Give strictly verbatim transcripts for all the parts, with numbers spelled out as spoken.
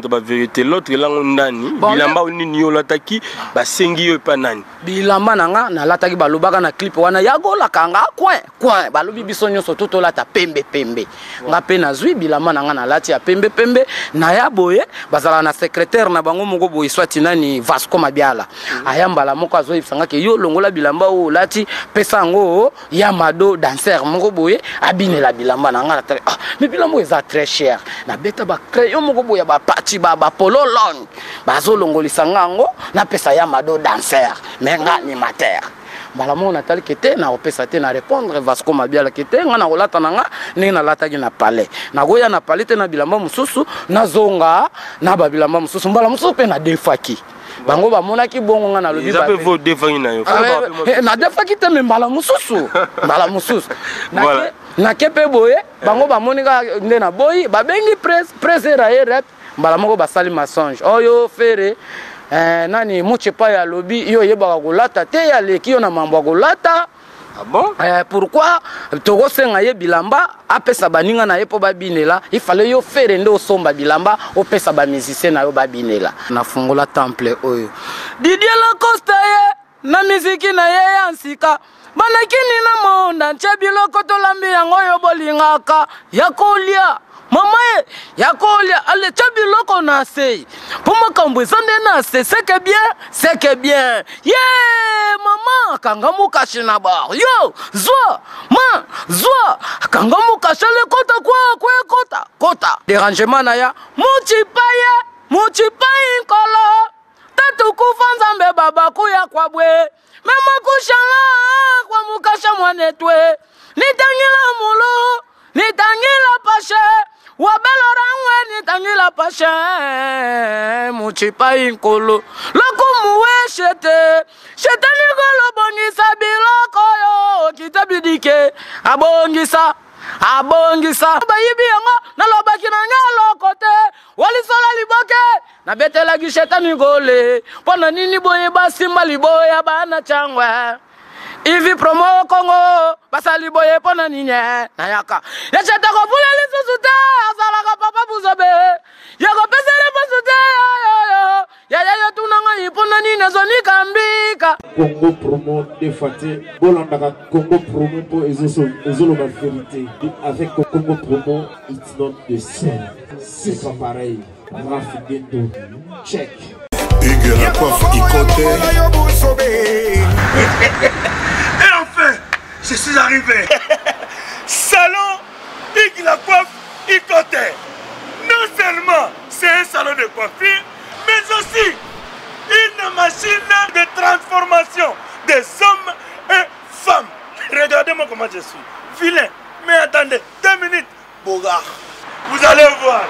moto ba vérité l'autre lango ndani bilamba nini yo lataki ba sengi yo pa nani bilamba nanga na lataki balobaka na clip wana yagola kanga coin coin balobi biso nyonso toto lata pembe pembe nga pe na zwi bilamba nanga na lati ya pembe pembe na ya boye bazala na secrétaire na bango moko boye swati nani Vasco Mabiala ayambala moko azo ifsanga ke yo longola bilamba o lati pesa ngo ya mado danser moko boye abine la bilamba nanga na ah mais bilamba eza très cher na beta ba crayon moko boye ba parti ba ba polo long bazo longolisa ngango na pesa ya mado danser menga ni mater bala mo na tali kete na opesa te na répondre Vasco Mabiala kete nga na kolata nanga ni na lata na palais na goya na palais te na bilamba mususu na zonga na ba bilamba mususu mbala mususu pe na defaki bango ba monaki bongo nga na lobi ba pe vo defaki na yo na defaki te me mbala mususu mbala mususu na na kepe boye bango ba monika nde na boyi ba bengi presse presse ra rep mbala moko ba sali mensonge oyo fere eh nani muchepa ya lobi yo yeba kolata te ya leki yo na mambo kolata. Ah bon? Eh, pourquoi Togo senga ye bilamba apesa baninga na ye po babinela il fallait yo faire ndo somba bilamba opesa ba musicien na yo babinela na fungola temple oyo Didier Lacoste ye na muziki na ye ya nsika banakini na monda nchebiloko to lambi yango yo bolingaka yakolia mama yakolia ale chebiloko na sei pour makambo ezande na se c'est que bien c'est que bien yeah mama kangamu kashina ba yo zwa ma zwa kangamu kashale kota kwa kwa kota kota dérangement na ya muchipaye muchipaye kolo tatu kufanza baba kuya kwa bwe mema kushala kwa mukasha mwanetwe nitangila mulo nitangila pashe wabelorangwe nitangila pashe muchipa inkolo loko muweshete shetani golo bongisa biloko yo kitabidike abongisa abongisa bayibi yango nalobaki na ngalo kote walisola liboke na betela gi shetani gole pona nini boye basimba liboya bana changwa ivi promo Congo basali boye pona ninya nayaka ya cheta ko vula lisusuta azala ka papa buzobe ya ko pesere basuta yo yo ya ya yo tunanga ipona nina zoni kambika Congo promo de fate bolanda ka Congo promo po ezoso ezolo ba vérité avec Congo promo it's not the same c'est pas pareil Raf Ghetto check Hugues la coiffe Ikoté. Et enfin, je suis arrivé. Salon Hugues la coiffe Ikoté. Non seulement c'est un salon de coiffure, mais aussi une machine de transformation des hommes et femmes. Regardez-moi comment je suis. Vilain. Mais attendez, deux minutes. Bogart. Vous allez voir.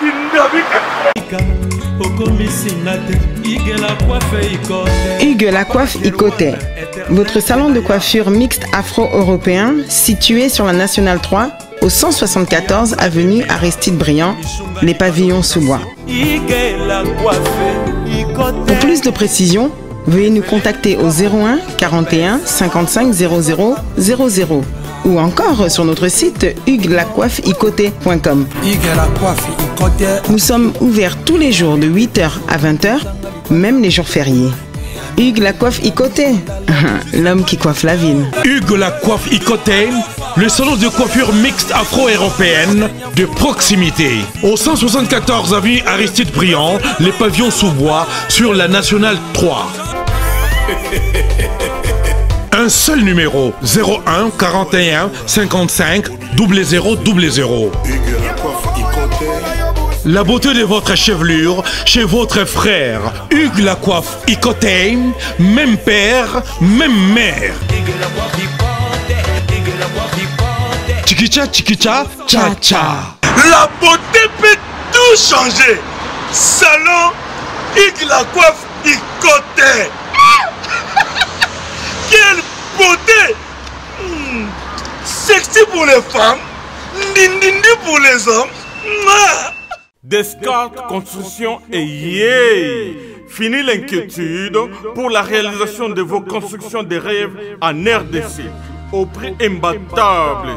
Hugues la coiffe Ikoté, votre salon de coiffure mixte afro-européen situé sur la Nationale trois au cent soixante-quatorze avenue Aristide Briand, les pavillons sous bois. Pour plus de précisions, veuillez nous contacter au zéro un quarante et un cinquante-cinq zéro zéro zéro zéro ou encore sur notre site hugues la coiffe ikoté point com. Nous sommes ouverts tous les jours de huit heures à vingt heures, même les jours fériés. Hugues la coiffe Ikoté, l'homme qui coiffe la ville. Hugues la coiffe Ikoté, le salon de coiffure mixte afro-européenne de proximité. Au cent soixante-quatorze avenue Aristide Briand, les pavillons sous bois sur la Nationale trois. Un seul numéro, zéro un quarante et un cinquante-cinq zéro zéro zéro. Hugues la coiffe Ikoté. La beauté de votre chevelure chez votre frère. Hugues la coiffe Ikoté, même père, même mère. Chikicha, chikicha, cha cha. La beauté peut tout changer. Salon Hugues la coiffe Ikoté. Quelle beauté! Mmh. Sexy pour les femmes, dindindi pour les hommes. Mouah. Descartes Construction et yeah! Fini l'inquiétude pour la réalisation de vos constructions de rêves en R D C au prix imbattable.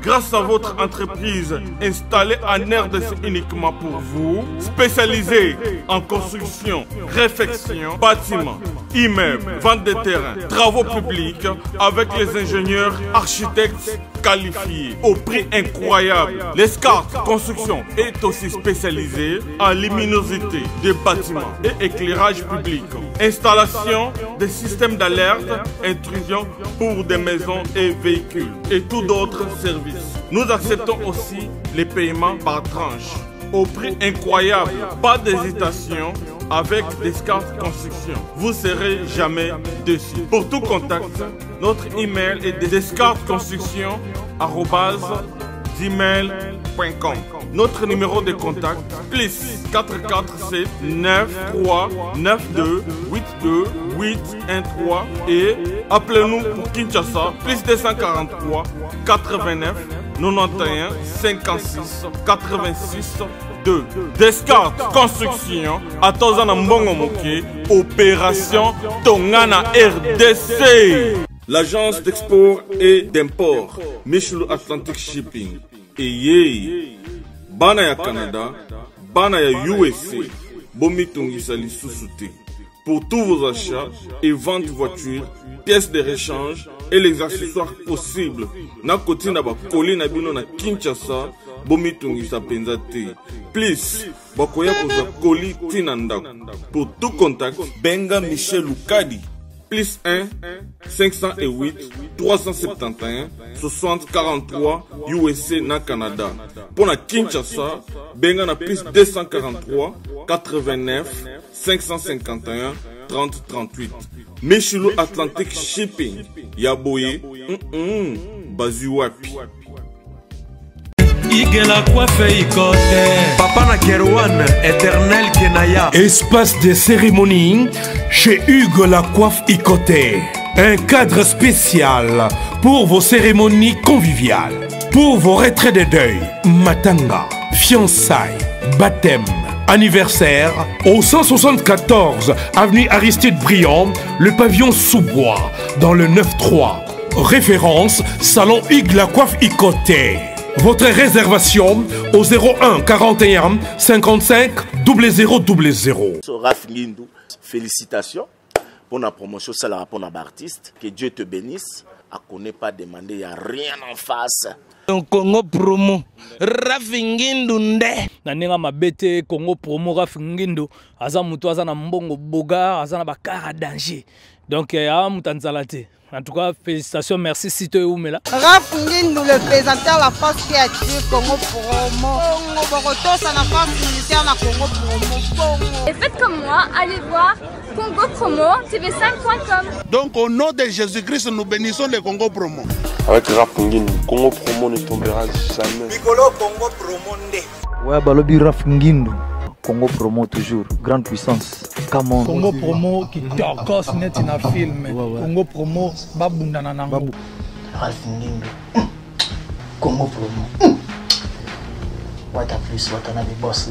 grâce à votre entreprise installée en R D C uniquement pour vous, spécialisée en construction, réfection, bâtiment, immeubles, vente de terrains, travaux publics avec les ingénieurs architectes qualifiés au prix incroyable. L'Escart Construction est aussi spécialisée en luminosité des bâtiments et éclairage public, installation des systèmes d'alerte, intrusion pour des maisons et véhicules et tout d'autres services. Nous acceptons aussi les paiements par tranche au prix incroyable. Pas d'hésitation avec Descartes Construction. Vous serez jamais déçus. Pour tout contact, notre email est descartesconstruction arobase gmail point com. Notre numéro de contact plus quatre quatre sept neuf trois neuf deux huit deux huit un trois et appelez-nous pour Kinshasa plus deux cent quarante-trois quatre-vingt-neuf quatre-vingt-onze cinquante-six quatre-vingt-six deux. Descartes Construction à Tozana Mbongo Moké, opération Tongana R D C. L'agence d'export et d'import Michel Atlantic Shipping. Et yé, bana ya Canada, bana ya U S A, bomi tongisa li sous-souté. Pour tous vos achats et ventes de voitures, pièces de rechange et les accessoires possibles. Na koti na ba koli na bino na Kinshasa, bomi tongisa penzate. Please, bakoya koza koli tinandako. Pour tout contact, benga Michel Lukadi. Plus un cinq cent huit trois cent soixante-dix-et-un soixante quarante-trois U S A na Canada. Pour la Kinshasa, benga na plus deux cent quarante-trois quatre-vingt-neuf cinq cent cinquante et un trente trente-huit. Michelo Atlantic Shipping. Yaboye, mm -mm, Bazuapi. Papa na Kerouan, éternel Kenaya. Espace de cérémonie chez Hugues la Coiffe Ikoté. Un cadre spécial pour vos cérémonies conviviales, pour vos retraits de deuil, matanga, fiançailles, baptême, anniversaire. Au cent soixante-quatorze avenue Aristide Briand, le pavillon sous-bois, dans le neuf trois. Référence, salon Hugues la Coiffe Ikoté. Votre réservation au zéro un quarante et un cinquante-cinq zéro zéro zéro zéro. Raf Ngindou, félicitations pour la promotion, c'est la pour l'artiste. Que Dieu te bénisse. À connaît pas demander, il n'y a rien en face. Congo promo Raf Ngindou nde nanenga mabete Congo promo Raf Ngindou aza mutu aza na mbongo boga aza na bakara danger donc ya mutanzalate. En tout cas, félicitations, merci Sito Oumela. Raf Ngindou, le présentateur la force créative Congo Promo. Congo Boroto, ça la force militaire na Congo Promo. Et faites comme moi, allez voir Congo Promo T V cinq point com. Donc au nom de Jésus-Christ, nous bénissons le Congo Promo. Avec Raf Ngindou, Congo Promo ne tombera jamais. Nicolo Congo Promo nde. Ouais, balobi Raf Ngindou. Congo Promo toujours, grande puissance. Come on. Congo Promo qui torcos net na film. Ouais, ouais. Congo Promo babunda na nango. Raf Ngindou. Congo Promo. What a plus, what a boss là.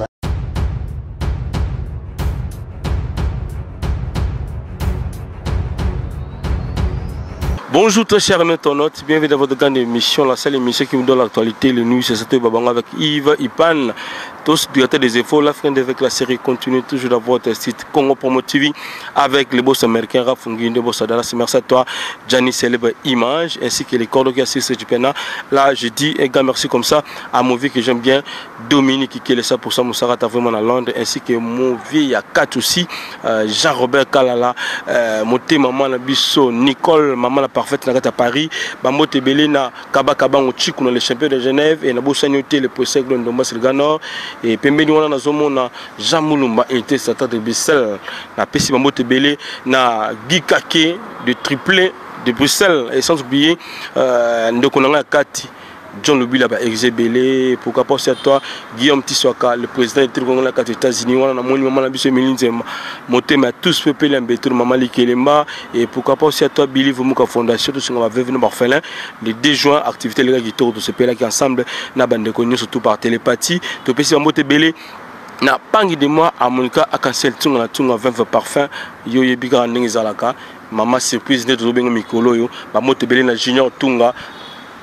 Bonjour très chers internautes, bienvenue dans votre grande émission, la seule émission qui vous donne l'actualité, le nuit, c'est Sato Babanga avec Yves Ipan, tous directeurs des efforts, la fin avec la série continue toujours dans votre site Congo Promo T V avec les boss américains Raf Ngindou, boss Dallas, merci à toi, Gianni Célèbre Image, ainsi que les cordes qui assistent du Pena. Là, je dis un grand merci comme ça à mon vieux que j'aime bien, Dominique qui est ça pour ça, Moussara vraiment à Londres, ainsi que mon vieux, il y a quatre aussi, euh, Jean-Robert Kalala, euh, mon thé, maman Nabisso, Nicole, maman la parfaite à Paris, Bamote Belena, Kaba Kaba, on les champions de Genève, et Nabossanyoté, le procès de Ndomas Ganor, et Pembeni on a Zomona, Jean Moulumba, et Tessata de Bruxelles, la Pessi Bamote Belé, na Guy Kake, de triplé de Bruxelles, et sans oublier, Ndokonanga Kati. John Lubila ba exébélé, pourquoi pas c'est à toi Guillaume Tissoaka, le président du Tribunal des États-Unis, on a mon maman la biso Melinzema, monté mais tous peuple l'embêter maman Likelemba et pourquoi pas c'est à toi Billy Vumuka Fondation tout ce qu'on va venir Barfelin le deux juin activité les gars qui tournent de ce pays là qui ensemble na bande connue surtout par télépathie, to pesi monté belé na pangi de moi à Monica à cancel tunga na tunga vingt parfum yo yebika ndenge zalaka maman surprise net zo bengo mikolo yo ba monté belé na junior tunga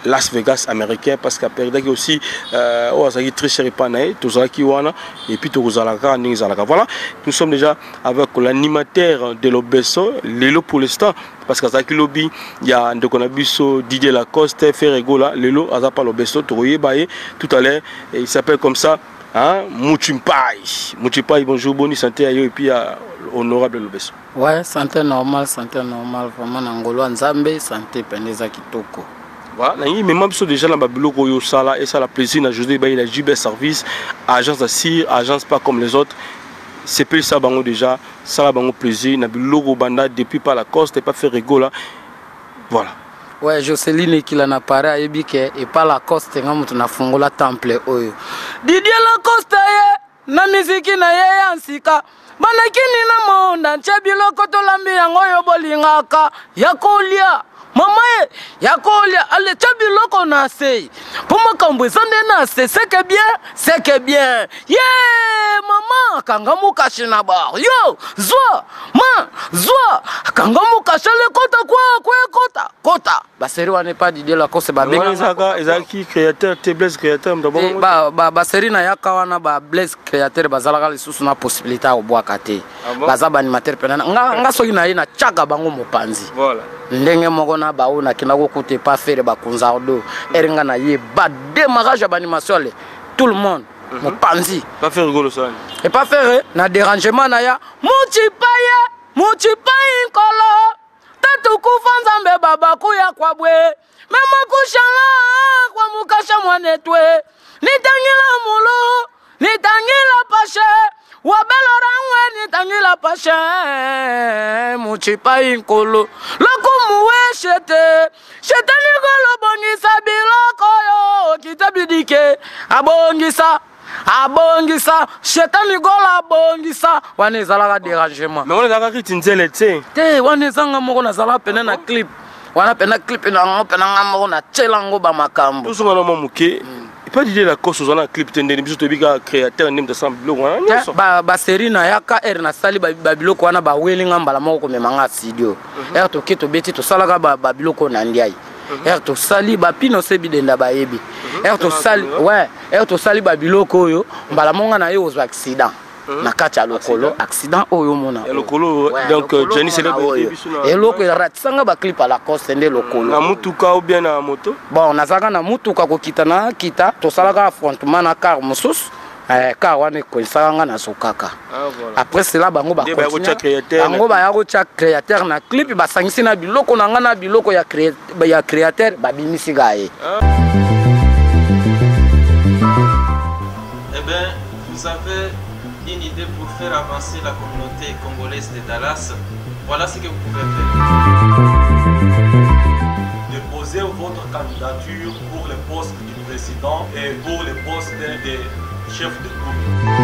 Las Vegas américain parce qu'à période aussi euh oh ça très cher pas naï tout ça qui wana et puis tout ça la voilà nous sommes déjà avec l'animateur de l'Obesso Lelo pour l'instant parce qu'à ça qui lobby il y a donc on a biso Didier Lacoste Ferrego là Lelo à ça pas l'Obesso Toye baye tout à l'heure il s'appelle comme ça hein Muchimpai Muchimpai bonjour bonne santé et puis à honorable l'Obesso. Ouais santé normal santé normal vraiment ngolo nzambe santé pendeza kitoko. Voilà, mais même si déjà la Babiloko yo sala et ça la plaisir na José Baye la J B Service, agence d'Assir, agence pas comme les autres. C'est plus ça bango déjà, ça la bango plaisir na Babiloko banda depuis par la Coste et pas faire rigolo là. Voilà. Ouais, Jocelyne qui l'a appareil ebike et par la Coste ngamutu na fungola temple oyo. Didier Lacoste ye na miziki na ye yansika. Banakini na monda nchabiloko to lambi yango yo bolingaka yakolia. Mama yakolia ale chabiloko na sei. Poma kambo zande na se c'est que bien, c'est que bien. Yeah, mama kangamu kashina ba. Yo, zwa, ma, zwa, kangamu kashale kota kwa kwa kota. Kota. Baseri wane pas Didier Lacoste ba benga. Ezaka ezaki créateur, te Blaise créateur d'abord. Ba ba baseri na yaka wana ba Blaise créateur bazalaka lisusu na possibilité ya obwaka te. Bazaba animateur penana. Nga nga soki na ina chaga bango mopanzi. Voilà. Ndenge moko na baona kinako kote pas faire ba kunzardo erenga na ye ba démarrage ba animation le tout le monde mopanzi pas faire rigolo ça et pas faire na dérangement na ya muchipaye muchipaye nkolo tatu kufanza mbe baba kuya kwa bwe mema kushala kwa mukasha mwanetwe nitangila mulu nitangila pashe wabelo rangwe nitangila pashe muchipaye nkolo lokumu weshete shetani golo bongisa biloko yo kitabidike abongisa abongisa shetani golo abongisa wane zalaka dérangement mais on est d'accord qui nzele te te wane zanga moko na zala pena na clip wana pena clip na ngo pena ngamo na chelango ba makambo tout songa mo muke pas Didier Lacoste dans la clip tendé biso to bika créateur nim de samble wana ba ba série na yaka er na sali ba biloko wana ba welinga mbala moko ko memanga studio er to kito beti to salaka ba biloko na ndiai er to sali ba pino sebi denda ba yebi er to sali ouais er to sali ba biloko oyo mbala monga na yo accident na kati ya lokolo accident oyo mona lokolo donc Jenny célèbre et loko ratsanga ba clip à la Coste nde lokolo na mutuka ou bien na moto bon nazaka na mutuka ko kitana kita to salaka affrontement na car musus eh car wana ko isanga na sokaka après cela bango ba bango ba yako cha créateur na clip ba sangisi na biloko na ngana biloko ya créateur ya créateur ba bimisi gaé. Eh ben vous avez une idée pour faire avancer la communauté congolaise de Dallas, voilà ce que vous pouvez faire. Déposez votre candidature pour le poste du président et pour le poste des chefs de groupe.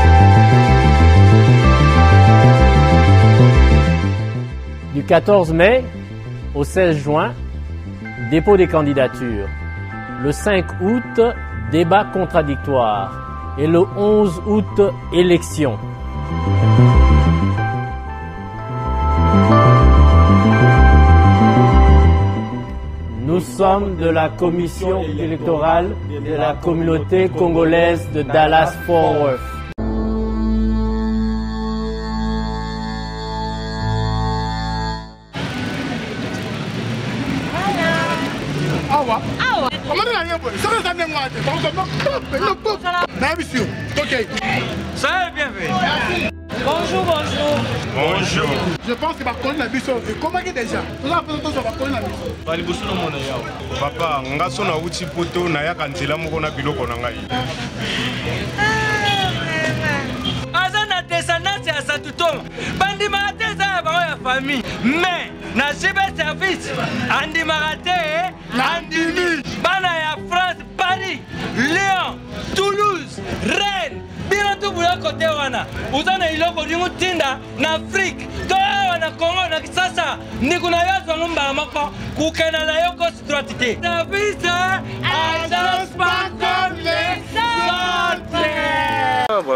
Du quatorze mai au seize juin, dépôt des candidatures. Le cinq août, débat contradictoire. Et le onze août, élection. Nous sommes de la commission électorale de la communauté congolaise de Dallas-Fort Worth. Awa. Awa. Comment on a rien pour ça? Ça n'est pas ça est bien fait. Bonjour, bonjour. Bonjour. Je pense que va connaître la mission. Comment est déjà? Nous avons besoin de connaître la mission. Bali busu no mona yao. Papa, ngaso na uchi poto na ya kanzela moko na biloko na ngai. Azana descendance ya Satutonga. Bandi marate za ba ya famille. Mais na J B Service andi marate andimi. Bana ya France, Paris, Lyon, Toulouse, Rennes. Bino tu buya kote wana. Uzana iloko dingu tinda na Afrique. Toa wana Congo na Kisasa. Nikuna yazo ngumba mako. Kukena na yoko situatite. Service agence pas comme les autres. Voilà,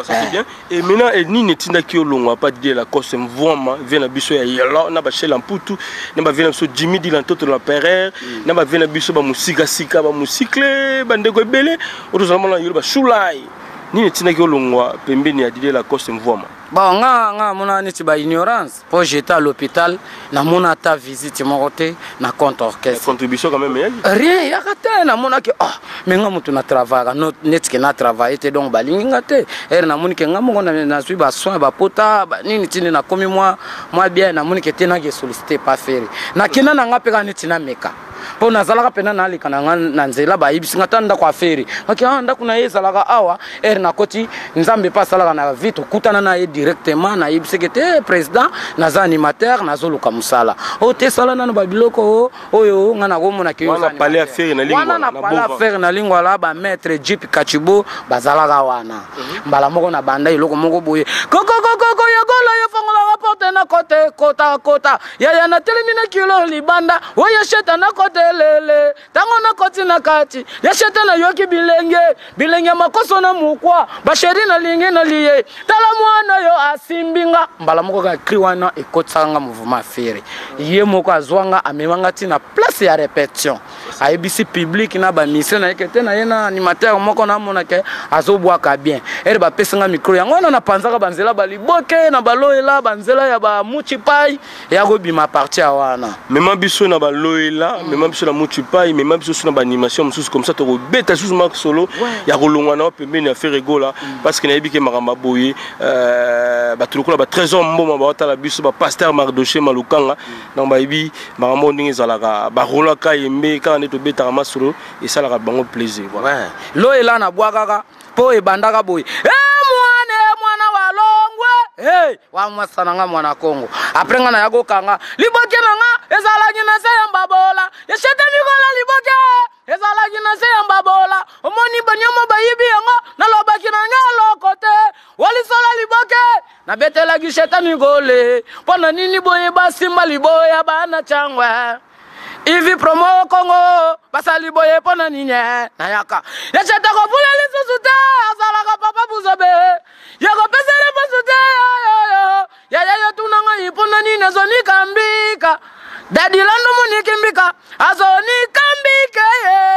ça c'est bien. Et maintenant, et ni netina qui olonga pas dire la cause vraiment vient na biso ya yelo na ba shela mputu na ba vient so Jimmy Dylan toto la perère na ba vient na biso ba musika sika ba musikle ba ndeko ebele oto zama na yelo ba shulai ni netina qui olonga pembeni ya dire la cause vraiment. Bon, nga nga mona niti ba ignorance. Pour j'étais à l'hôpital, na mona ta visite mon côté na compte orchestre. Contribution quand même rien, ya kata na mona ke ah, mais nga mutu na travail, no net ke na travail te donc balingi ngate. Er na moni ke nga mo na na sui ba soin ba pota, ba nini tini na komi moi moi bien na moni ke tena ke solliciter pas faire. Na kina na nga pe ka niti na meka. Po nazalaka pena na likana na nzela ba yibisinga tanda kwa feri. Maki anda kuna yezalaka awa er na koti nzambe pa salaka na vite kutana na ye directement na yibiseke te président naza animateur nazoluka musala. O te sala na ba biloko oyo nga na komona ki wana parler affaire na lingwa. Wana na parler affaire na lingwa la ba maître Jeep Kachibo bazalaka wana. Mbala moko na banda iloko moko boye. Koko koko koko yagola yo fongola rapporte na kote kota kota. Ya ya na telemina kilo libanda. Oya sheta na kote lele tango na koti na kati ya shetana yoki bilenge bilenge makoso na mukwa basheri na linge na liye tala mwana yo asimbinga mbala moko ka kriwana ekotsanga mouvement fere ye moko azwanga amemanga tina place ya répétition ayebisi public na ba mission na yeke tena yena animateur moko na mona ke azobwaka bien ere ba pesinga micro yango na panzaka banzela baliboke na baloela banzela ya ba muchipai ya go bima partir wana même biso na baloela même biso na muchipai même biso na ba animation mususu comme ça to beta sous mark solo ya rolongwa na pembeni ya faire gola parce que na yebike makamba boye euh ba tulokola ba trésor mboma ba tala biso ba pasteur Mardoché Malukanga na ba yebi makambo ndingi zalaka ba rolaka yembe kana to beta masolo et ça la bango plaisir voilà loela na bwakaka po e bandaka boye eh mwana mwana wa longwe hey wa mwasana nga mwana Kongo après nga na yago kanga liboke nanga ezala nyina se yambabola yeshete mikola liboke ezala nyina se yambabola omoni banyama bayibi yango na lobaki nanga lokote wali sola liboke na betela gisheta migole pona nini boye basimba liboya bana changwe Ivi promo Congo, basali boye pona ninye na yaka. Ya chata ko fula li susute, asala ka papa buzabe. Ya ko pesele pasute yo yo. Ya ya yo tunanga ipona nine zoni kambika. Daddy lando muni kimbika, azoni kambike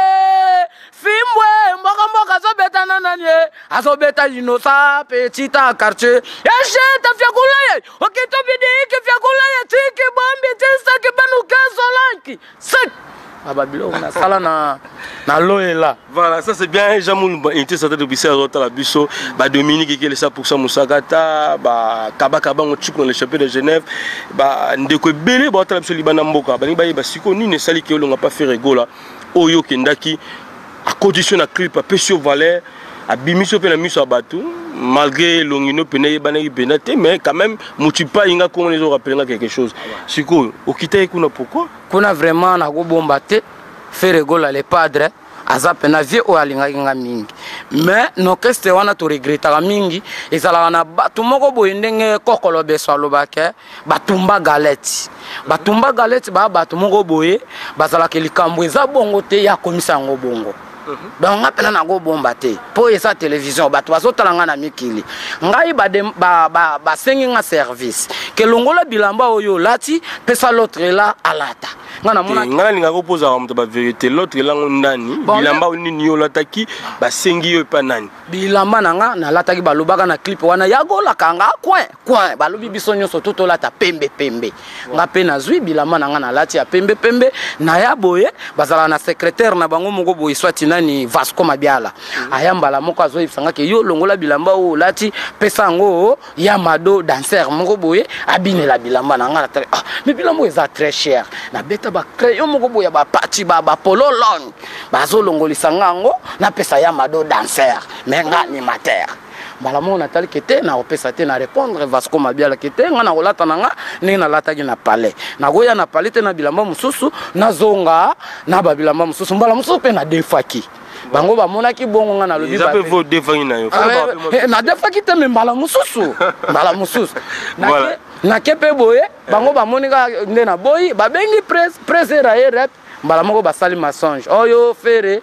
ye. Fimbwe mboka mboka zo beta nananye, azo beta inosa petita quartier. Ya chata fiakula ye, okito bidi ki fiakula ye tiki bombi tisa ki banuka solanki. Sek ababilo na sala na na loela. Voilà, ça c'est bien. Jamoul était sorti de Bissau à la Bisso, bah Dominique qui est cent pour cent Moussagata, bah Kaba Kaba on tchouk dans le championnat de Genève, bah ndeko belé bah la Bisso Liban Mboka, bah ni bah bah siko ni ne sali qui on n'a pas fait rigola. Oyo Kendaki à condition à clip à Pesio Valère, à Bimiso pe na miso abatu, malgré l'ongino penaye banayi penate, mais quand même Mouchipa inga comment les autres rappellent quelque chose. Siko, au kita kuna pourquoi? Kuna vraiment na go bombate, faire rigola les padres. Azape na vie o alinga kinga mingi mais no keste wana to regreta mingi ezala na batu moko boye ndenge kokolo beso alobake batumba galeti batumba galeti ba batu moko boye bazala ke likambo eza bongo te ya komisa ngo bongo donc ngapela na go bomba te po esa télévision batu bazotala na mikili ngai ba ba ba, ba sengi nga service ke longola bilamba oyo lati pesa l'autre là alata ngana mona ngana linga ko poza ka ba vérité l'autre là ndani bilamba oni niyo lataki ba sengi yo pa nani bilamba nanga na lataki balobaka na clip wana yagola kanga coin coin balobi biso nyonso toto lata pembe pembe ngape na zui bilamba nanga na lati ya pembe pembe na ya boye bazala na secrétaire na bango moko boye swati nani Vasco Mabiala ayamba la moko azo ifanga ke yo longola bilamba o lati pesa ngo ya mado danser moko boye abine la bilamba nanga na ah mais bilamba eza très cher na beta ba crayon moko boya ba parti ba ba polo long bazo longolisa ngango na pesa ya mado danser mais nga animateur bala mo natali kete na opesa te na répondre Vasco Mabiala kete nga na olata nanga ni na lata ki na palais na goya na palais te na bilamba mususu na zonga na ba bilamba mususu mbala mususu pe na defaki bango ba monaki bongo nga na lobi ba pe vo defaki na yo na defaki te mbala mususu mbala mususu na na kepe boye bango ba monika nde na boyi ba bengi presse presse ra rep mbala moko ba sali mensonge oyo fere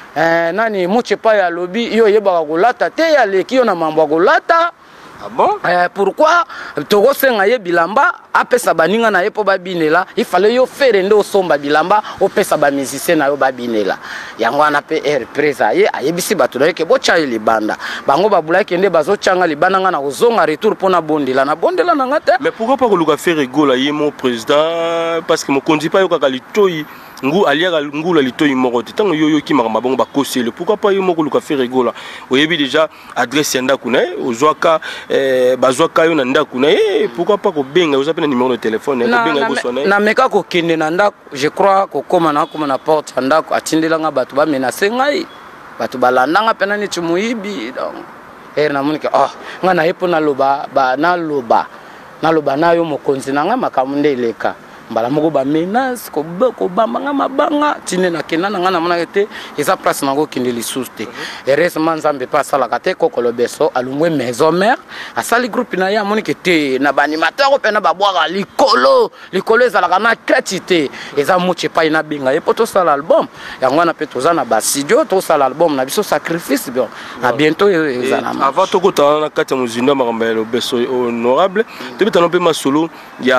eh, nani mochepa ya lobi yo yebaka kolata te ya leki yo na mambo kolata. Ah bon? Eh, pourquoi Togo senga ye bilamba apesa baninga na ye po babinela il fallait yo faire ndo somba bilamba opesa ba musicien na yo babinela yango ana pe er presa ye ayebisi bato na ke bocha libanda bango babula kende bazochanga libanda nga na kozonga retour pona bondela na bondela na ngate. Mais pourquoi pas koluka faire rigola ye mon président parce que mon conduit pas yo kaka litoi ngu aliaka ngula litoi moko te tango yo yo ki makamba bongo bakosele pourquoi pas yo moko luka faire rigola oyebi déjà adresse ya ndako na ye ozwaka eh, bazwaka yo na ndako na ye pourquoi pas kobenga oza pe na numéro de téléphone ko benga boso na ye na meka ko kende na ndako je crois ko koma na koma na porte ya ndako atindelanga bato ba menace ngai bato balandanga pe na ni tumuibi donc er na munike oh nga na yepo na loba ba na loba na loba na yo mokonzi na nga makamunde leka mbala moko ba menace ko ko bamba mabanga tine na kena na ngana mona te eza place nango kinde lisusu te heureusement nzambe pa sala kate kokolo beso alungwe maison mère asali groupe na ya moni te na ba animateur pe na ba boaka likolo likolo ezala kana kratite eza moche pa ina binga e poto sala album yango na pe toza na ba studio to sala album na biso sacrifice bien na bientôt ezala avant to kota na kati ya muzinda makamba ya beso honorable te bitano pe masolo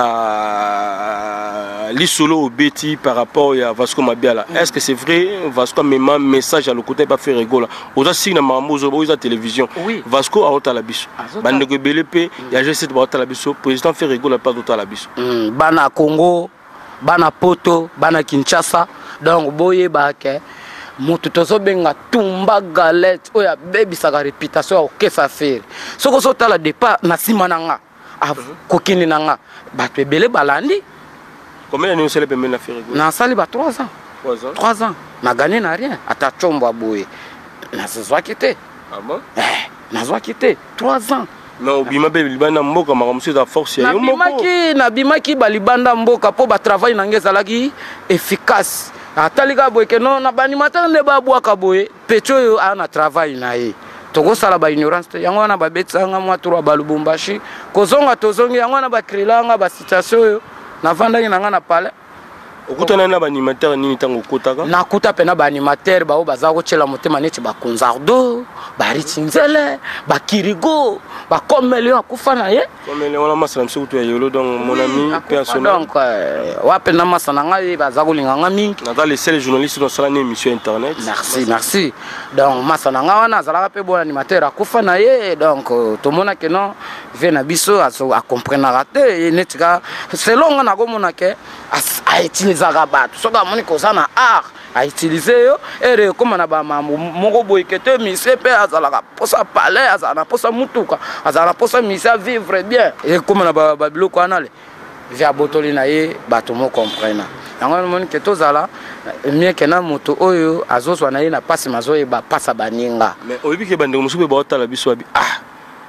ya li solo au Betty par rapport à Vasco Mabiala. Mm. Est-ce que c'est vrai Vasco a même un message à le côté pas faire rigoler. Aux assises na mambo aux la télévision. Oui. Vasco a ota la biso. Bande de B L P, il y a juste de la biso. Président fait rigoler pas d'autre la biso. Bana Congo, bana Poto, bana Kinshasa. Donc boye ba ke mutu tozo benga tumba galette oya baby sa réputation o kesa faire. Soko so tala départ na simananga. Kokini nanga. Ba bele balandi. Combien d'années vous avez fait la faire rigoler? Na sali ba trois ans. trois ans. trois ans. Na gagné na rien. Ata chombo boye. Na zwa kité. Ah bon? Eh, na zwa kité. trois ans. Mais au bima be libanda mboka makamsi za force ya yo moko. Na bimaki na bimaki ba libanda mboka po ba travail na ngeza laki efficace. Atalika boye ke non na ba animateur ne ba bwaka boye. Pecho yo ana travail na ye. Togo sala ba ignorance te yango na ba betsanga mwa tro ba lubumbashi. Kozonga tozongi yango na ba krilanga ba situation yo. Na vanda na nga na pale okutana na ba animateur nini tango kotaka na kuta pena ba animateur ba baza ko chela motema neti ba konzardo ba ritsinzele ba kirigo ba komele akufa na ye komele wala masala mse kutu ya yolo donc mon ami personnel donc wa pena masana nga baza ko linga nga mingi na les seuls journalistes dans sala ni émission internet merci merci donc masana nga wana zala pe bon animateur akufa na ye donc to mona que non vient na biso a comprendre raté netika selon nga na ko mona ke a utiliser rabat soka moni ko sana art a utiliser yo ere comme na ba mambo moko boy kete mi sepe azala posa palais azala posa mutuka azala posa misa vivre bien et comme na ba biloko anale via botoli na ye bato mo comprendre yango moni ke tozala mieux que na moto oyo azozwa na ye na pasi mazo e ba pasa baninga mais oyebi ke bande musupe ba otala biso abi ah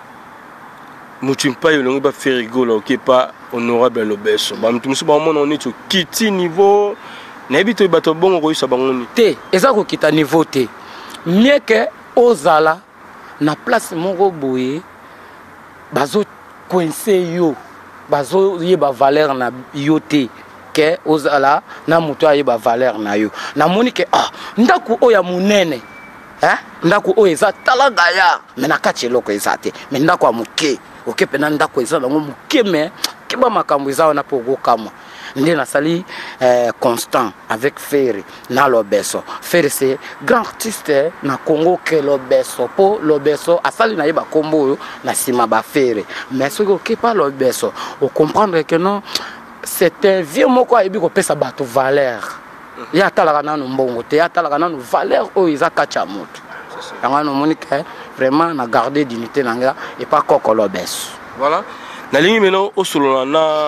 mutimpa yo longi ba faire rigoler OK pas honorable lobeso ba mutumu ba mona on est au kiti niveau na bito bato bongo ko isa bangoni te eza ko kita niveau te mieux que ozala na place moko boye bazo coincer yo bazo yeba valeur na yo te ke ozala na muto ayeba valeur na yo na moni ke ah ndako oya munene hein ndako oyo eza talaga ya mena kati eloko eza te me ndako ya moke oke pena ndako eza nango moke me keba makambo eza wana po okokamwa nde nasali eh, constant avec Ferry na Lobeso. Ferry c'est grand artiste na Congo ke Lobeso po Lobeso asali na yeba kombo yo na sima ba Ferry mais ce que pas Lobeso on comprendre que non c'est un vieux moko ayebi ko pesa bato valeur ya talaka nanu mbongo te ya talaka nanu valeur o iza kacha moto yango no monique vraiment na garder dignité nanga et pas koko Lobeso. Voilà. Na ligne maintenant au solo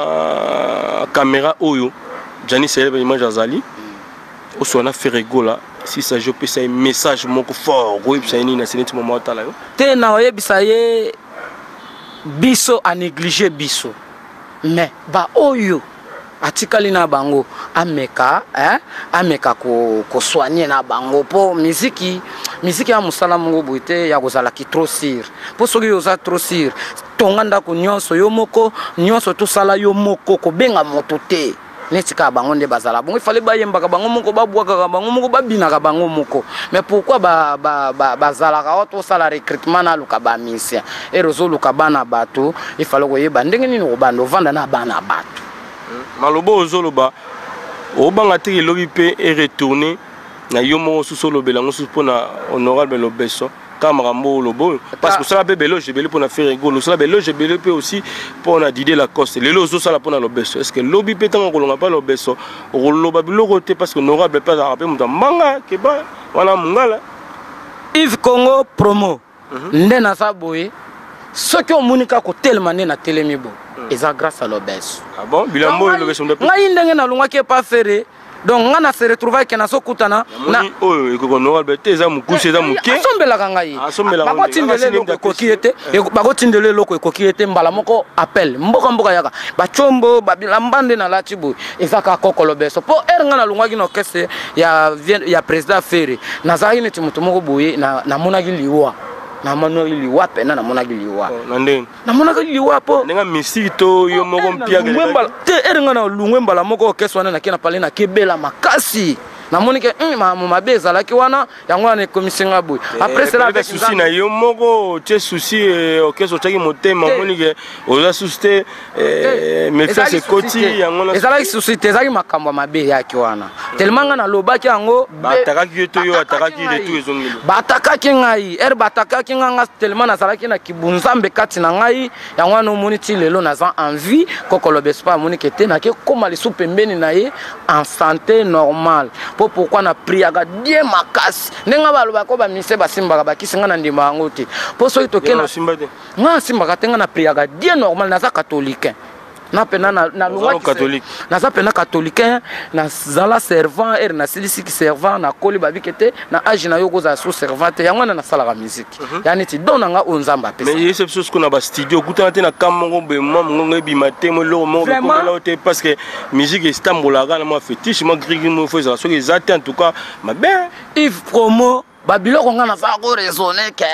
na caméra oyo Jani célèbre image azali au solo na fait rigola si ça je peux un message moko fort oui ça ni na seneti moment tala yo te na oyebisa ye biso a négliger biso mais ba oyo atikali na bango ameka hein ameka ko ko soigner na bango po musique musique ya musala mongo boite ya kozala ki trop sir po soki yoza trop sir tonganda ko nyonso yo moko nyonso to sala yo moko ko benga moto te netika bango nde bazala bongo il fallait bayembaka bango moko babwaka bango moko babinaka bango moko mais pourquoi ba ba bazalaka oto sala recrutement na luka ba mission et rezo luka bana bato il fallait koyeba ndenge nini ko bando vanda na bana bato malobo ozoloba obanga te lobi pe et retourner na yomo susolo belango supona honorable Lobeso Marambo Lobo parce que ça la bébé je belé pour na faire rigolo ça la bébé je belé aussi pour na Didier Lacoste les lozo ça la pour na Lobeso est-ce que lobby pétant ko longa pas Lobeso loba biloko te parce que honorable pas à rappeler muta manga ke ba wana mungala Yves Congo promo nde na saboye ce que monika ko tellement na telemibo et ça grâce à Lobeso ah bon bilambo Lobeso de ngai ndenge na lunga ke pas faire donc on a se retrouvé que na sokutana na oh iko honorable te za mukushi za muke asombela kangai bako tindele loko kokiete bako tindele loko kokiete mbala moko appel mboka mboka yaka ba chombo ba bilambande na latibu ezaka kokolo beso po ernga na lungwa kino kese ya ya president Ferry na za ine timuto moko boye na na monaki liwa na mano liwa pena na monaki liwa na ndenge na monaki liwa po ndenge misito yo moko mpia ngwembala te ernga na lungwembala moko keswana na kena pale na kebela makasi na monike ma mabeza laki wana yango na komisinga boy après cela avec souci na yo moko te souci okeso taki motema monike oza souci mais ça c'est koti yango na ezala souci te zaki makambo mabe yaki wana tellement nga na lobaki yango batakaki to yo atakaki retour ezongi batakaki ngai er batakaki nga tellement na salaki na kibunzambe kati na ngai yango na moni ti lelo na za envie kokolo bespa monike te na ke koma le pembeni na ye en santé normale. Pourquoi na priaga die makasi nenga baloba ko ba mise basimba ba kisinga na ndima yango te po so itoke na simba te nga simba ka tenga na priaga die normal na za catholique na pena na na loi catholique na za pena catholique na zala servant er na silisi ki servant na koli ba bikete na age na yoko za sous servante yango na sala ka musique yani ti dona nga onzamba pesa mais yese chose ko na ba studio kutana te na kamongo be mo ngo bi maté mo lo mo ko la te parce que musique Istanbul ga na mo fétiche mo grigi mo faut ça so que ça en tout cas ma ben Yves Promo ba biloko nga na fa ko raisonner que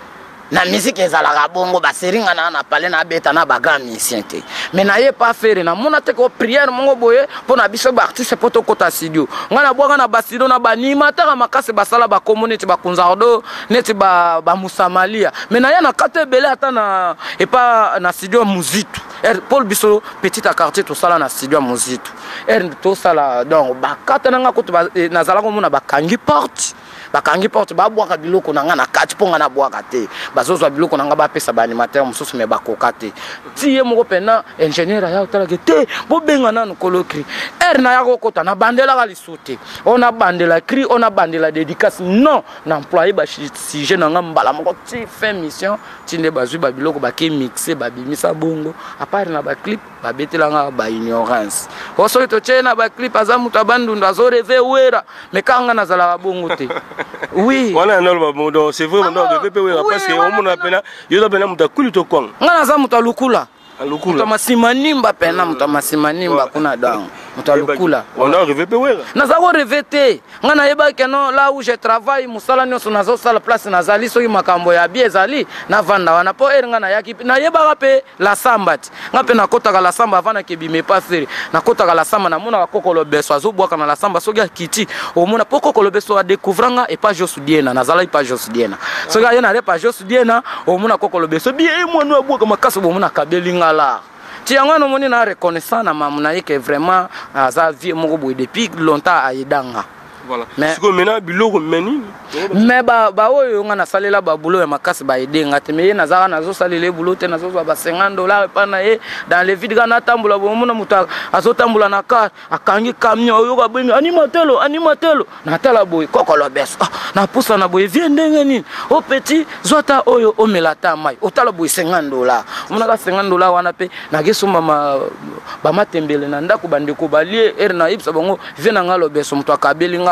na musique ezalaka bongo ba seringa na na pale na beta na baga musicien te mais na ye pas faire na mona te ko prière mongo boye pour na biso ba artiste poto kota studio nga na bwanga na basido na banimata makase basala ba community ba kunzardo neti ba ba musamalia mais na ya na kate belé ata na et pas na studio muzitu er Paul biso petit à quartier to sala na studio muzitu er to sala donc ba kata na nga ko na zala ko mona ba kangi porte bakangi porte ba bwaka biloko na nga na kati ponga na bwaka te bazozwa biloko na nga ba pesa ba animateur mususu me bakoka te ti ye moko pena ingénieur ya otala ke te bo benga nanu kolokri er na ya kokota na bandela ka lisute on a bandela cri on a bandela dédicace non na employé ba sujet na nga mbala moko ti fin mission ti ne bazwi ba biloko ba ke mixer ba bimisa bongo à part na ba clip ba betela nga ba ignorance oso to chena ba clip azamu tabandu ndazo reve wera me kanga na zala bongo te. Oui. Voilà, non, bon, c'est vrai, non, parce que au monde appelle, il y a bien muta kuli to kwang. Ngana za muta lukula. Lukula. Muta masimanimba pena muta masimanimba kuna dang. Muta lukula. On a rêvé pe wera. Na za ko rêver ngana yeba ke non là où je travaille musala nyoso na zo sala place na zali so makambo ya bie zali na vanda wana po er ngana yaki na yeba pe la sambati. Ngape na kota ka la samba vana ke bime pas faire. Na kota ka la samba na mona ka kokolo beso azo bwaka na la samba so ga kiti. O mona po kokolo beso a découvranga et pas josudiena na zala pas josudiena. So ga yana pas josudiena o mona kokolo beso bien mo no bwaka makaso bo mona kabelinga la. Tianga no moni na reconnaissant na mamuna yeke vraiment aza vie moko boy depuis longtemps a yedanga. Voilà. Mais ce que maintenant biloko meni mais ba ba oyo nga na salela ba boulot ya makasi ba edenga te mais na zaka na zo salele boulot te na zo ba cinquante dollars pa na ye dans les vides kana tambula bo mona muta azo tambula na car akangi camion oyo ka benga animatelo animatelo na tala boy kokolo beso na pusa na boy vie ndenge nini o petit zota oyo o melata mai o tala boy cinquante dollars mona ka cinquante dollars wana pe na geso mama ba matembele na ndako bandeko balie er na ipsa bango vie na ngalo beso muto akabelinga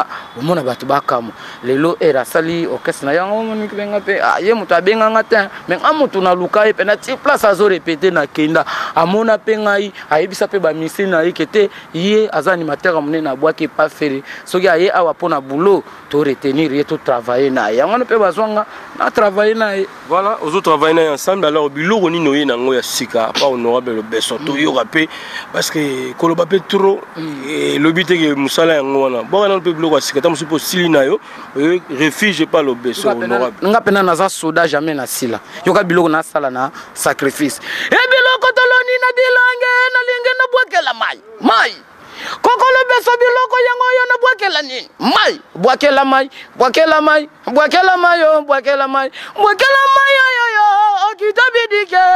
luka omona bato bakamo lelo era sali orchestre na yango moni benga pe ah ye mutu abenga ngata mais amutu na luka e pe na ti place azo répéter na kenda amona pe ngai ayebisa pe ba misi na yekete ye aza animateur amone na bwaki pas faire soki aye awa pona boulot to retenir ye to travailler na yango pe bazwanga na travailler na voilà aux autres travailler ensemble alors biloko ni noye na ngoya sika pas honorable le beso to yo rapé parce que koloba pe trop et le but que musala yango wana bon na pe biloko sika ta musu po sili na yo refuge pas le beso honorable nga pena naza soda jamais na sila yoka biloko na sala na sacrifice e biloko toloni na bilange na linge na bwakela mai mai koko le beso biloko yango yo na bwakela nini mai bwakela mai bwakela mai bwakela mai yo bwakela mai bwakela mai yo yo yo okitabidike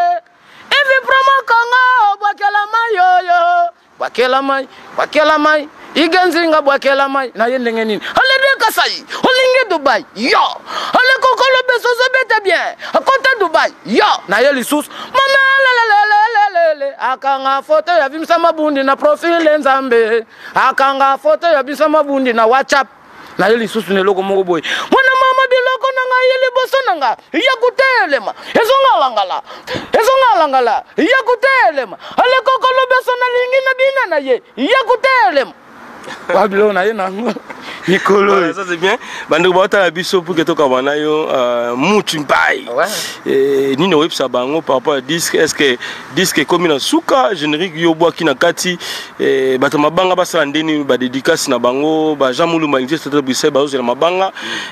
evi promo kongo bwakela mai yo yo bwakela mai bwakela mai igenzinga bwakela mai na ye ndenge nini ale de kasai olinge Dubai yo ale koko le beso zo bete bien akota Dubai yo na ye lisusu mama lelelelelele akanga foto ya bimsa mabundi na profile nzambe akanga foto ya bimsa mabundi na WhatsApp na ye lisusu ne loko moko boy mwana mama biloko nanga ye liboso nanga ya kutelema ezongala ngala ezongala ngala ya kutelema ale koko le beso na lingi na bina na ye ya kutelema Babylone na Nicolo ça c'est bien bande ko bata biso pour que to ka bana yo mutu mbai et ni no websa bango par rapport à disque est-ce que disque comme na suka générique yo boaki na kati et bato mabanga basala ndeni ba dédicace na bango ba jamulu mangi c'est Bruxelles ba zo na mabanga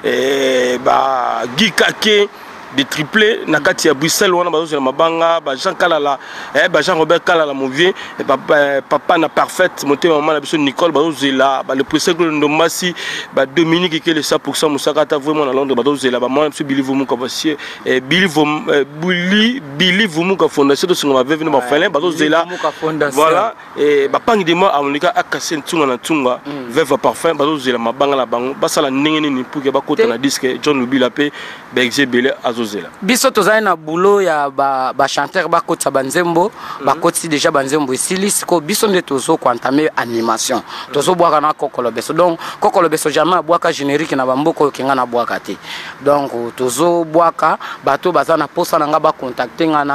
et ba gikake des triplés na kati ya Bruxelles wana bazo na mabanga ba Jean Kalala eh ba Jean Robert Kalala mon vieux papa papa na parfaite monté maman na biso Nicole bazo là ba le président Ndomasi ba Dominique qui est cent pour cent musakata vraiment na Londres bazo là ba moi monsieur Billy Vumuka voici et Billy Vum Billy Billy Vumuka fondation de son avait venu ba felin bazo là voilà et ba pangi de moi amonika akase ntunga na ntunga veuve parfum bazo là mabanga la bango basala ndenge ni pour que ba kota na disque John Lubila pe ba exebele biso tozali na boulot ya ba ba chanteur ba kotsa banzembo ba kotsi déjà banzembo esili siko biso nde tozo kwantame animation tozo bwaka na kokolo beso donc kokolo beso jamais bwaka générique na bamboko kenga na bwaka te donc tozo bwaka bato baza na posa na nga ba contacter ngana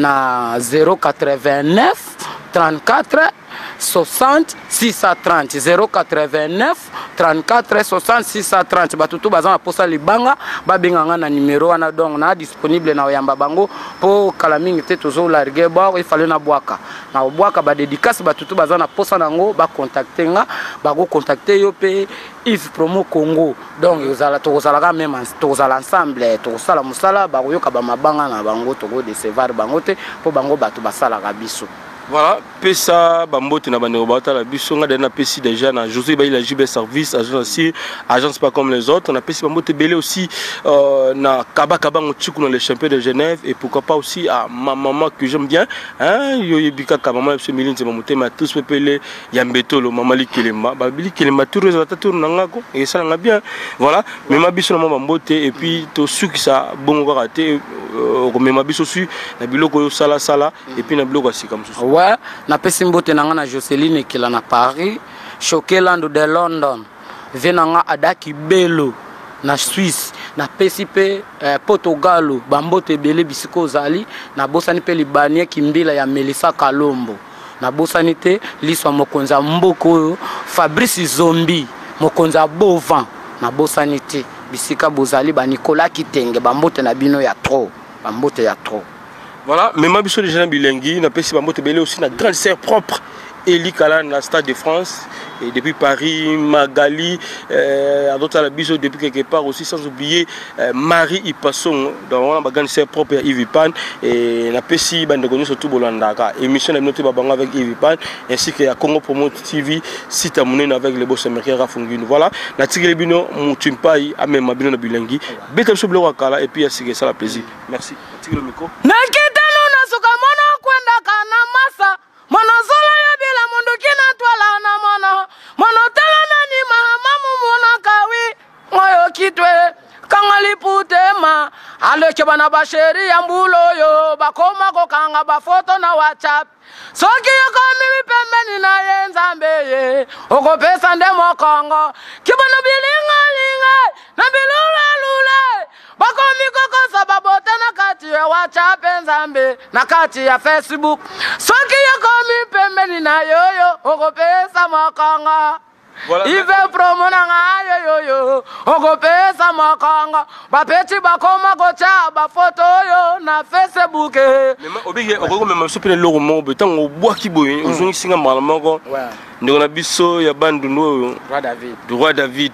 na zéro quatre-vingt-neuf trente-quatre soixante six cent trente zéro quatre-vingt-neuf trente-quatre soixante six cent trente batutu baza na posa libanga babenganga na numéro wana donc na disponible na oyamba bango po kala mingi te tozo largue ba il fallait na bwaka na bwaka ba dédicace batutu baza na posa nango ba contacter nga ba go contacter yo pe Yves Promo Congo donc ezala tozala ka même tozala ensemble tozala musala ba yoka ba mabanga na bango togo décevoir bango te po bango batu basala ka biso. Voilà, pesa bambote na bande robata la bisonga dana pesi déjà na José Baïla J B service agence agence pas comme les autres on a pesi bambote belé aussi euh, na Kaba Kaba Ngotiku dans les champions de Genève et pourquoi pas aussi à ma maman que j'aime bien hein yo yebika ka maman monsieur Miline Mamoute ma tous pepele yambetolo maman Likelema ba bili Kelema tout résultat tour nanga ko et ça nga bien voilà mais ma biso maman bambote et puis to suki ça bon ko raté mais ma biso su na biloko yo sala sala et puis na biloko si comme ça ouais na pesi mbote nanga na Joseline kila na Paris Chokeland de London venanga adaki belo na Suisse na pesi pe eh, Portugalo bambote bele bisiko zali na bosani pe libanie kimbila ya Melissa Kalombo na bosani te liswa mokonza mboko Fabrice Zombi mokonza Bovan na bosani te bisika bozali ba Nicolas Kitenge bambote na bino ya trop bambote ya trop. Voilà, mais ma biso déjà bilingue, na pesi bambote belé aussi na grande sœur propre Eli Kala na Stade de France et depuis Paris, Magali, euh, à d'autres la biso depuis quelque part aussi sans oublier euh, Marie Ipasson dans la grande sœur propre Yves Pan et na pesi bande connu surtout Bolandaka émission de notre babanga avec Yves Pan ainsi que à Congo Promo T V site amoné avec les boss américains Rafungino. Voilà, na tigre bino mutumpai a même bino na bilingue. Beta so bloko kala et puis à c'est ça la plaisir. Merci. Tigre le micro. Sukamona kwenda kana masa mono zolo ya bila mundu kina twala na mono mono tala na ni mamamu mono kawi moyo kitwe kangali putema aleke bana basheri ya mbulo yo bakoma kokanga bafoto na WhatsApp soki yokomi pembeni na ye nzambe ye okopesa nde mokongo kibana bilingalinga na bilulalule bakomi kokosa babote na kati ya WhatsApp nzambe na kati ya Facebook soki yokomi pembeni na yoyo okopesa mokongo Voilà, il veut promona nga yo yo oko pesa makanga ba peti ba koma gocha ba photo yo na Facebook mais obige oko même sopele logo mo betango obwa kiboye ozongi singa mala moko ndona biso ya bandu no roi David roi David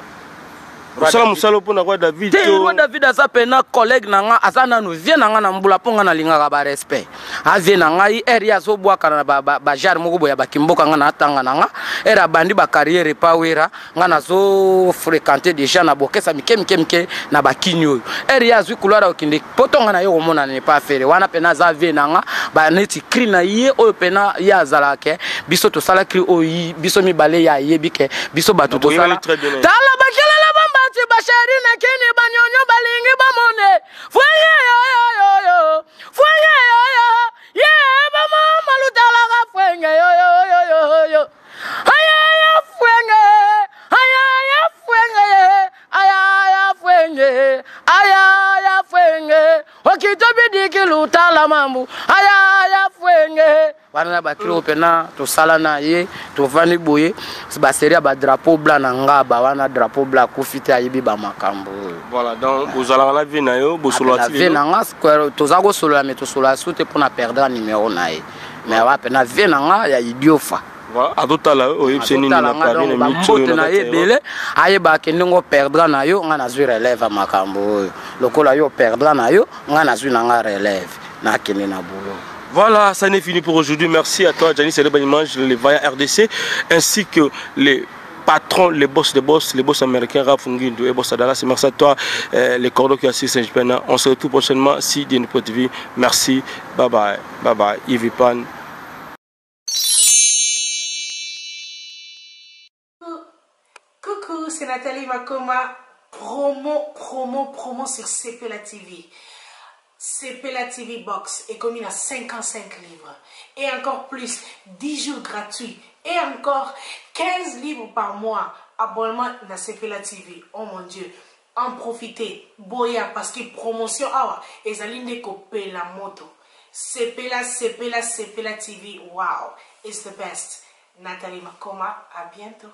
Musala musala pona roi David to roi David asa pena collègue nanga asa nanu vie nanga na mbula ponga na linga ba respect a vie nanga i area so bwa kana ba ba jar moko boya bakimboka nga na tanga nanga era bandi ba carrière pawera nga na zo fréquenter déjà na bokesa mike mike mike na bakinyo area zo couloir okinde potonga na yo komona ne pas faire wana pena za vie nanga ba neti cri na ye o pena ya zala ke biso to sala cri o yi biso mi bale ya yebike biso batu to sala tala bakela la bamba basheri na kini banyonyo balingi bamone fwenye yo yo yo yo fwenye yo yo ye bama malutala ga fwenye yo yo yo yo yo aya ya fwenye aya ya fwenye aya ya fwenye aya ya fwenye okitobidi kilutala mambu aya ya fwenye wana bakiro pena to sala na ye to vani boye ba seria ba drapeau blanc na ngaba wana drapeau blanc ko fite ayibi ba makambo voilà donc vous allez la vie na yo bo solo ati vie na nga square to zago solo la meto solo asute pour na perdre numéro na ye mais wa pena vie na nga ya idiofa voilà adota la o yipseni na paris na micho na ye bele aye ba ke ndongo perdre na yo nga na zwi relève makambo lokola yo perdre na yo nga na zwi na nga relève na kene na boulot. Voilà, ça n'est fini pour aujourd'hui. Merci à toi, Gianni, c'est le Banimage, les Vaillants R D C, ainsi que les patrons, les boss de boss, les boss américains, Raph Nguindou et Boss Adalas. Merci à toi, euh, les cordeaux qui assistent Saint-Jean. On se retrouve prochainement si Dieu nous peut vivre. Merci, bye bye, bye bye, Yves Pan. Coucou, c'est Nathalie Makoma. Promo, promo, promo sur C P L A T V. C P L A T V Box est commis à cinquante-cinq livres. Et encore plus, dix jours gratuits. Et encore quinze livres par mois. Abonnement dans C P L A T V. Oh mon Dieu. En profiter. Boya parce que promotion. Ah, et ça l'inde coupé la moto. C P L A, C P L A, C P L A T V. Wow. It's the best. Nathalie Makoma. À bientôt.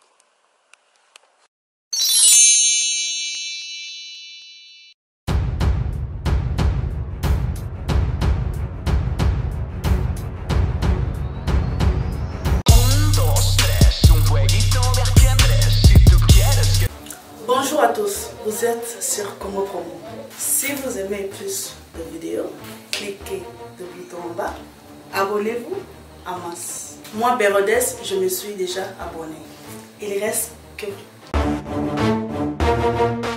Bonjour à tous, vous êtes sur Congo Promo. Si vous aimez plus de vidéos, cliquez le bouton en bas, abonnez-vous en masse. Moi, Bérodès, je me suis déjà abonné. Il reste que...